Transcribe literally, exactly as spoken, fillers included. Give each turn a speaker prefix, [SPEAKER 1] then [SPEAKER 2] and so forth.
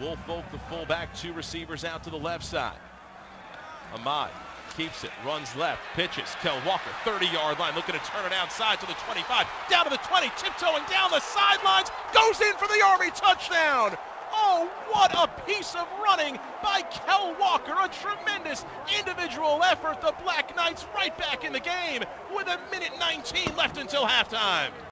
[SPEAKER 1] Wolf Folk, the fullback, two receivers out to the left side. Ahmad keeps it, runs left, pitches. Kell Walker, thirty-yard line, looking to turn it outside to the twenty-five, down to the twenty, tiptoeing down the sidelines, goes in for the Army touchdown. Oh, what a piece of running by Kell Walker. A tremendous individual effort. The Black Knights right back in the game with a minute nineteen left until halftime.